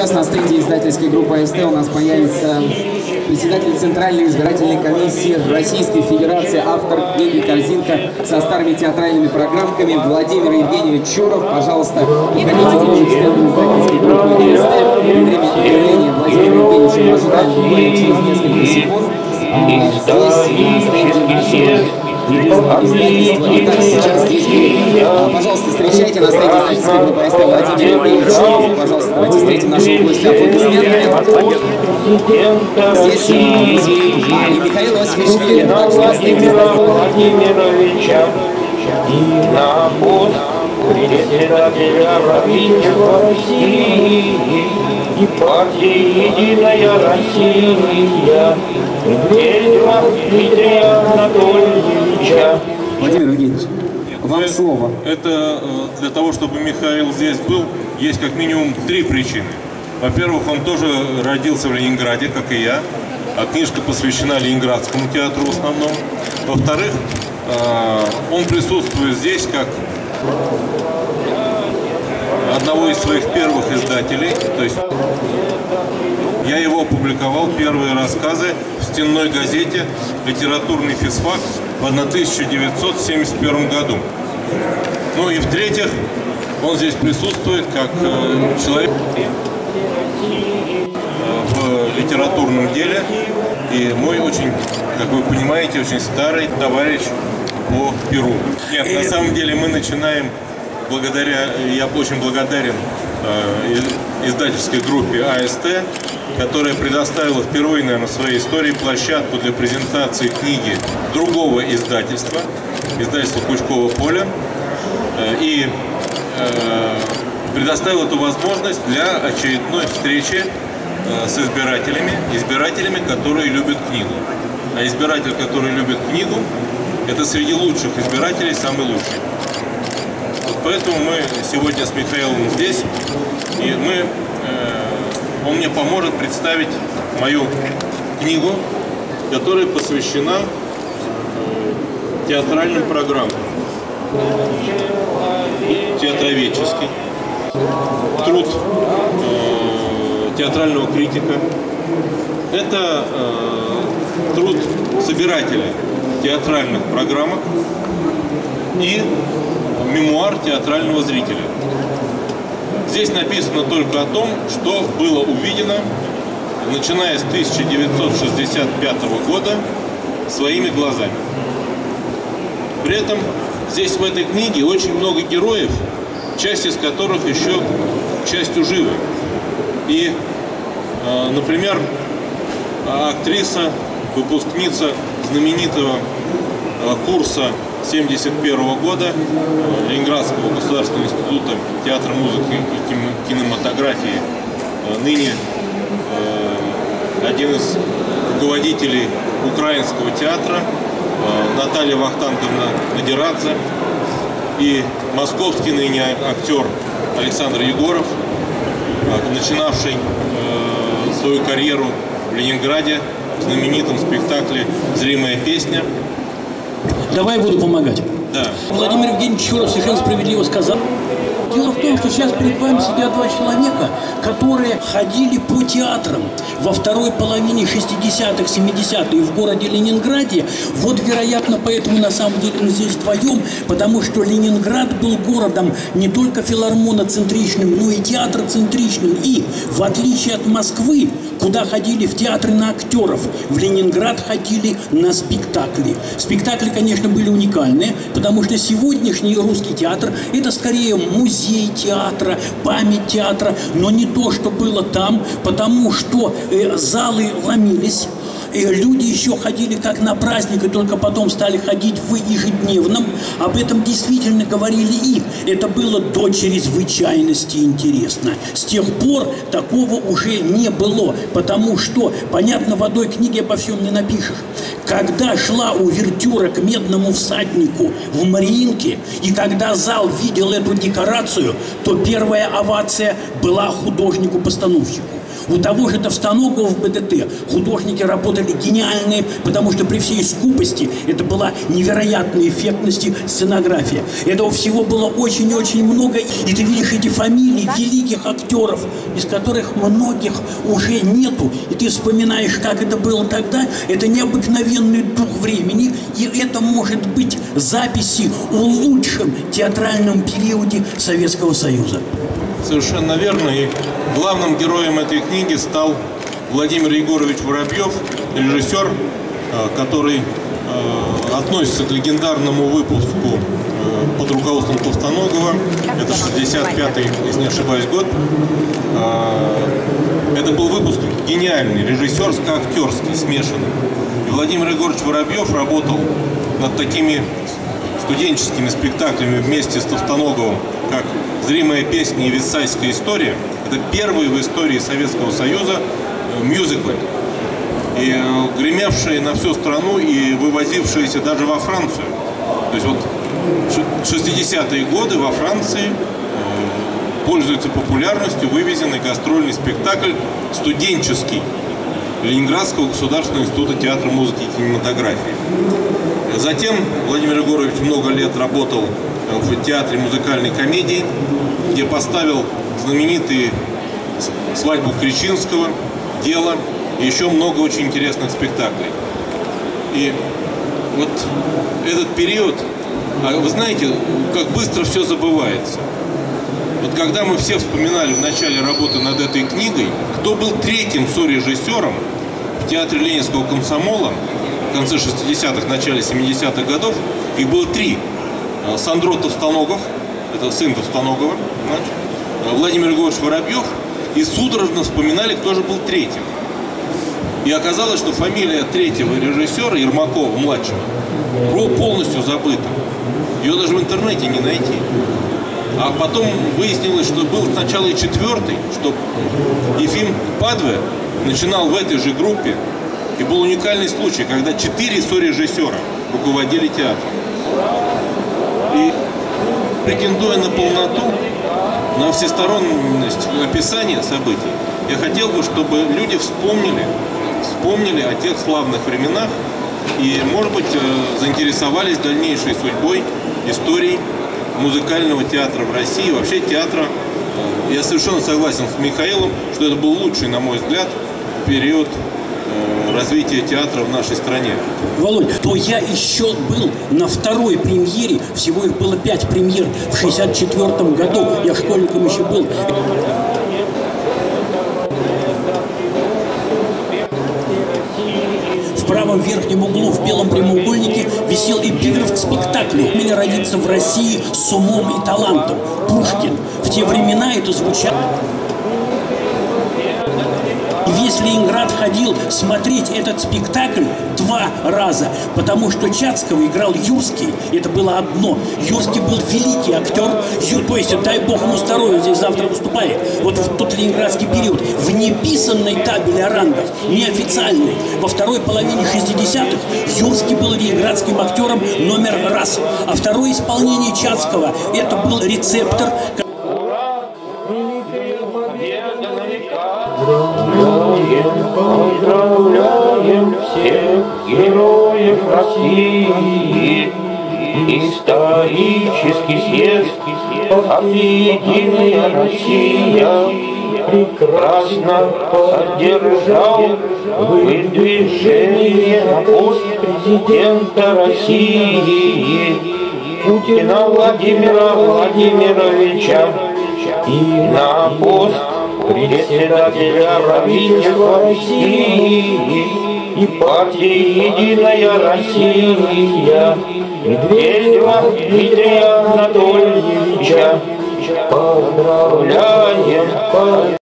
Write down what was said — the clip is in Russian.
сейчас на стенде издательской группы АСТ у нас появится председатель Центральной избирательной комиссии Российской Федерации, автор книги «Корзинка» со старыми театральными программками Владимир Евгеньевич Чуров. Пожалуйста, подходите ближе к стенду издательской группы АСТ. Время появления Владимира Евгеньевича мы ожидаем буквально через несколько секунд. Здесь, на стенде нашего издательства. Итак, сейчас здесь пожалуйста, встречайте на стенде издательской группы АСТ Владимир Евгеньевич Чуров. Пожалуйста, давайте встретим нашего гостя аплодисментами. Здесь и Михаил Осифишвили, также на стенде Владимировича и на пост председателя правительства России и партии «Единая Россия» Дмитрия Анатольевича. Владимир Евгеньевич, вам слово. Это для того, чтобы Михаил здесь был, есть как минимум три причины. Во-первых, он тоже родился в Ленинграде, как и я, а книжка посвящена Ленинградскому театру в основном. Во-вторых, он присутствует здесь как одного из своих первых издателей, то есть я его опубликовал, первые рассказы в стенной газете «Литературный физфак» в 1971 году. Ну и в-третьих, он здесь присутствует как человек в литературном деле и мой очень, как вы понимаете, очень старый товарищ по перу. Нет, на самом деле мы начинаем благодаря, я очень благодарен издательской группе АСТ, которая предоставила впервые, наверное, в своей истории площадку для презентации книги другого издательства, издательства Пучкового поля, и предоставил эту возможность для очередной встречи с избирателями, которые любят книгу. А избиратель, который любит книгу, это среди лучших избирателей самый лучший. Вот поэтому мы сегодня с Михаилом здесь, и он мне поможет представить мою книгу, которая посвящена театральным программам. Театроведческий труд театрального критика. Это труд собирателя театральных программок и мемуар театрального зрителя. Здесь написано только о том, что было увидено, начиная с 1965 года, своими глазами. При этом здесь в этой книге очень много героев, часть из которых еще, к счастью, живы. И, например, актриса, выпускница знаменитого курса 1971 года Ленинградского государственного института театра, музыки и кинематографии, ныне один из руководителей украинского театра, Наталья Вахтанговна Надирадзе, и московский ныне актер Александр Егоров, начинавший свою карьеру в Ленинграде в знаменитом спектакле «Зримая песня». Давай я буду помогать. Да. Владимир Евгеньевич Чуров совершенно справедливо сказал. Дело в том, что сейчас перед вами сидят два человека, которые ходили по театрам во второй половине 60-х, 70-х в городе Ленинграде. Вот, вероятно, поэтому на самом деле мы здесь вдвоем, потому что Ленинград был городом не только филармоноцентричным, но и театроцентричным. И, в отличие от Москвы, куда ходили в театры на актеров, в Ленинград ходили на спектакли. Спектакли, конечно, были уникальные, потому что сегодняшний русский театр – это скорее музей театра, память театра, но не то, что было там, потому что залы ломились, люди еще ходили как на праздник, и только потом стали ходить в ежедневном. Об этом действительно говорили и это было до чрезвычайности интересно. С тех пор такого уже не было, потому что, понятно, в одной книге обо всем не напишешь. Когда шла увертюра к «Медному всаднику» в Мариинке, и когда зал видел эту декорацию, то первая овация была художнику-постановщику. У того же Товстоногова в БДТ художники работали гениальные, потому что при всей скупости это была невероятной эффектности сценография. Этого всего было очень-очень много. И ты видишь эти фамилии великих актеров. актеров, из которых многих уже нету, и ты вспоминаешь, как это было тогда, это необыкновенный дух времени, и это может быть записи о лучшем театральном периоде Советского Союза. Совершенно верно. И главным героем этой книги стал Владимир Егорович Воробьев, режиссер, который относится к легендарному выпуску под руководством Товстоногова. Это 65-й, если не ошибаюсь, год. Это был выпуск гениальный, режиссерско-актерский, смешанный. И Владимир Егорович Воробьев работал над такими студенческими спектаклями вместе с Товстоноговым, как «Зримая песня» и «Висайская история». Это первые в истории Советского Союза мюзиклы, и гремевшие на всю страну и вывозившиеся даже во Францию. То есть вот 60-е годы во Франции пользуется популярностью вывезенный гастрольный спектакль студенческий Ленинградского государственного института театра, музыки и кинематографии. Затем Владимир Егорович много лет работал в театре музыкальной комедии, где поставил знаменитые «Свадьбу Кричинского», «Дело» и еще много очень интересных спектаклей. И вот этот период, вы знаете, как быстро все забывается. Вот когда мы все вспоминали в начале работы над этой книгой, кто был третьим сорежиссером в театре Ленинского комсомола в конце 60-х, начале 70-х годов, их было три. Сандро Товстоногов, это сын Товстоногова, Владимир Егорович Воробьев, и судорожно вспоминали, кто же был третьим. И оказалось, что фамилия третьего режиссера, Ермакова-младшего, полностью забыта. Ее даже в интернете не найти. А потом выяснилось, что был сначала и четвертый, что Ефим Падве начинал в этой же группе. И был уникальный случай, когда 4 сорежиссера руководили театром. И претендуя на полноту, на всесторонность описания событий, я хотел бы, чтобы люди вспомнили о тех славных временах и, может быть, заинтересовались дальнейшей судьбой, историей музыкального театра в России, вообще театра. Я совершенно согласен с Михаилом, что это был лучший, на мой взгляд, период развития театра в нашей стране. Володь, то я еще был на второй премьере, всего их было 5 премьер в 64-м году, я школьником еще был. В правом верхнем углу в белом прямоугольнике висел эпиграф к спектаклю «Меня родиться в России с умом и талантом». Пушкин. В те времена это звучало. И весь Ленинград ходил смотреть этот спектакль 2 раза, потому что Чацкого играл Юрский, это было одно. Юрский был великий актер, то есть, дай бог ему здоровья, здесь завтра выступает. Вот в тот ленинградский период, в неписанной табели о рангах, неофициальной, во второй половине 60-х Юрский был ленинградским актером номер 1. А второе исполнение Чацкого, это был рецептор. Поздравляем всех героев России. Исторический съезд «Объединенная Россия» прекрасно поддержал выдвижение на пост президента России Путина Владимира Владимировича и на пост председателя правительства России и партии «Единая Россия» Медведева Дмитрия Анатольевича. Поздравляем!